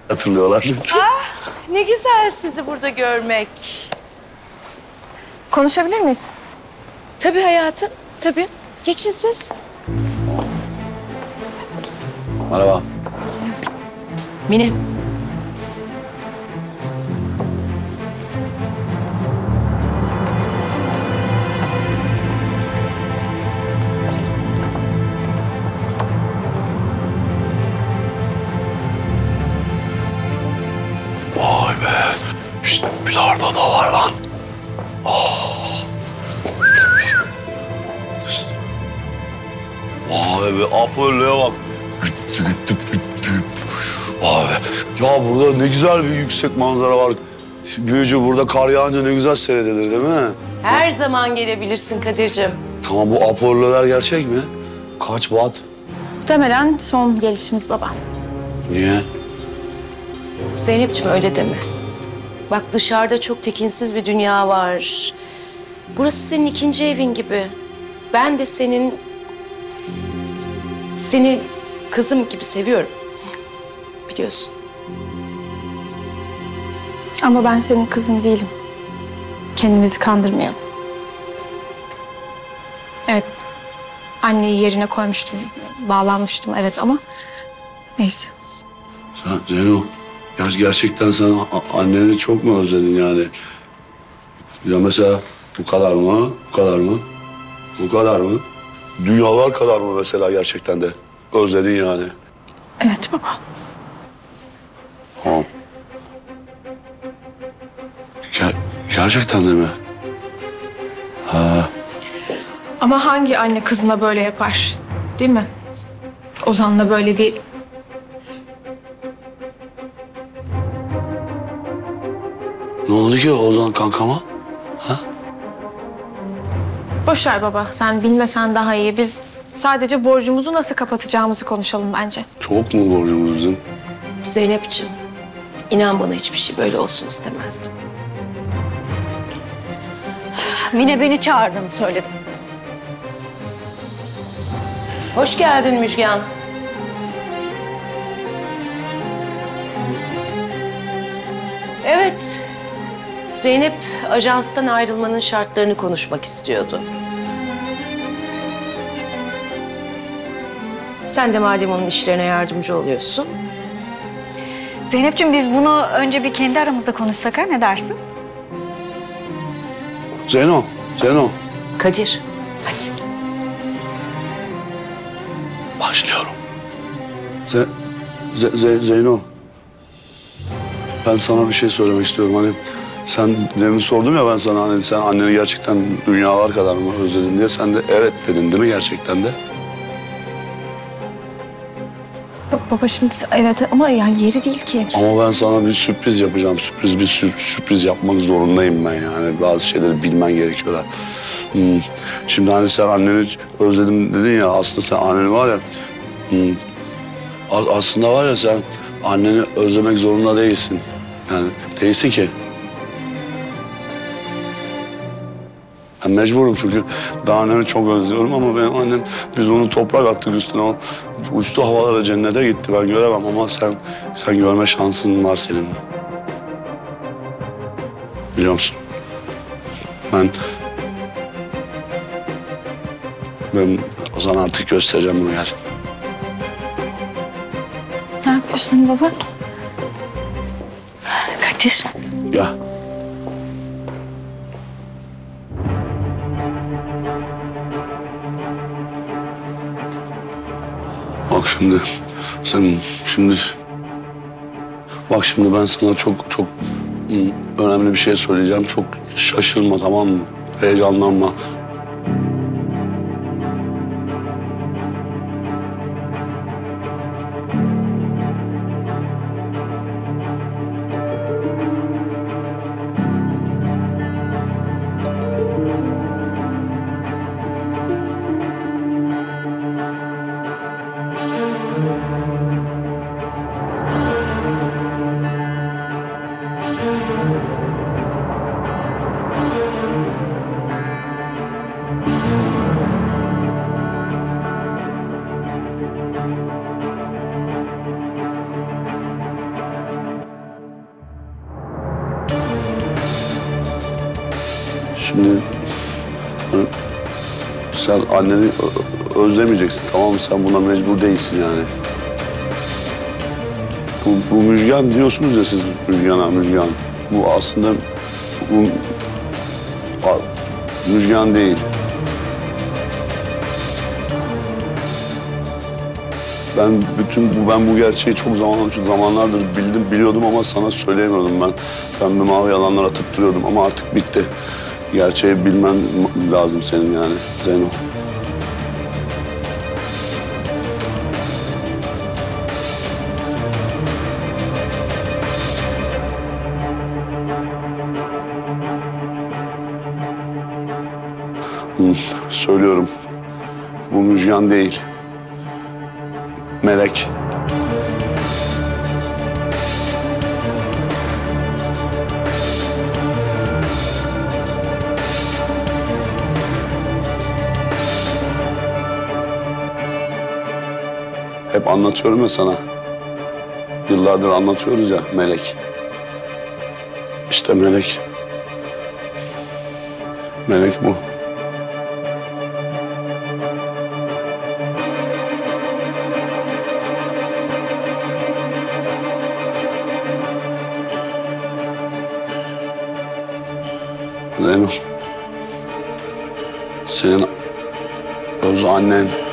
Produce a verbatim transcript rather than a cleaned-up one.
hatırlıyorlar. Ah, ne güzel sizi burada görmek. Konuşabilir miyiz? Tabii hayatım, tabii. Geçin siz. Merhaba. Mine. Vay be. İşte bilardo da var lan. Oh. Vay be, Apollo'ya bak. Gitti gitti gitti. Vay be. Ya burada ne güzel bir yüksek manzara var. Büyücü, burada kar yağınca ne güzel seyredilir değil mi? Her zaman gelebilirsin Kadir'cim. Tamam, bu Apollo'lar gerçek mi? Kaç watt? Muhtemelen son gelişimiz baba. Niye? Zeynep'ciğim öyle deme. Bak dışarıda çok tekinsiz bir dünya var. Burası senin ikinci evin gibi. Ben de senin... Seni kızım gibi seviyorum. Biliyorsun. Ama ben senin kızın değilim. Kendimizi kandırmayalım. Evet, anneyi yerine koymuştum, bağlanmıştım evet ama neyse. Sen Zeyno, ya gerçekten sen a- anneni çok mu özledin yani? Ya mesela bu kadar mı, bu kadar mı, bu kadar mı? Dünyalar kadar mı mesela gerçekten de özledin yani? Evet baba. Tamam. Ger gerçekten de mi? Ha. Ama hangi anne kızına böyle yapar, değil mi? Ozan'la böyle bir... Ne oldu ki Ozan kankama? Ha? Boş ver baba, sen bilmesen daha iyi. Biz sadece borcumuzu nasıl kapatacağımızı konuşalım bence. Çok mu borcumuz bizim? Zeynep'ciğim, inan bana hiçbir şey böyle olsun istemezdim. Mine beni çağırdığını söyledi. Hoş geldin Müjgan. Evet, Zeynep ajanstan ayrılmanın şartlarını konuşmak istiyordu. Sen de madem onun işlerine yardımcı oluyorsun. Zeynep'ciğim biz bunu önce bir kendi aramızda konuşsak ha, ne dersin? Zeyno, Zeyno. Kadir, hadi. Başlıyorum. Ze Ze Ze Zeyno. Ben sana bir şey söylemek istiyorum. Hani sen demin sordum ya ben sana, hani sen anneni gerçekten dünyalar kadar mı özledin diye. Sen de evet dedin değil mi gerçekten de? Baba şimdi evet ama yani yeri değil ki. Ama ben sana bir sürpriz yapacağım. Sürpriz bir sür sürpriz yapmak zorundayım ben yani. Bazı şeyleri bilmen gerekiyorlar. Hmm. Şimdi hani sen anneni özledim dedin ya, aslında sen anneni var ya... Hmm. Aslında var ya, sen anneni özlemek zorunda değilsin. Yani değilsin ki. Ben mecburum çünkü ben annemi çok özlüyorum ama benim annem, biz onu toprak attık üstüne. O uçtu havalara, cennete gitti. Ben göremem ama sen sen görme şansın var senin. Biliyor musun? Ben ben o zaman artık göstereceğim bunu, gel. Ne yapıyorsun baba? Kadir. Gel. Bak şimdi, sen şimdi... Bak şimdi ben sana çok çok önemli bir şey söyleyeceğim. Çok şaşırma, tamam mı? Heyecanlanma. Şimdi hani sen anneni ö- özlemeyeceksin, tamam mı? Sen buna mecbur değilsin yani. Bu, bu Müjgan diyorsunuz ya siz, Müjgan'a, Müjgan. Bu aslında bu a- Müjgan değil. Ben bütün bu ben bu gerçeği çok zaman çok zamanlardır bildim biliyordum ama sana söyleyemiyordum ben. Ben bir mavi yalanlar atıp duruyordum ama artık bitti. Gerçeği bilmen lazım senin yani Zeyno. Hı, söylüyorum. Bu Müjgan değil. Melek. Hep anlatıyorum ya sana. Yıllardır anlatıyoruz ya Melek. İşte Melek. Melek bu. Zeyno. Senin öz annen.